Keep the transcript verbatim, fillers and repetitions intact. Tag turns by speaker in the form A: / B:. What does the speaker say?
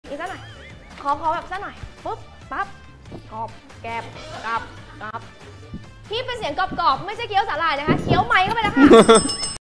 A: อีกสักหน่อยขอขอแบบสักหน่อยปุ๊บปั๊บกรอบแกบกรับกรับที่เป็นเสียงกรอบๆไม่ใช่เคี้ยวสาหร่ายนะคะเคี้ยวไม้เข้าไปแล้วค่ะ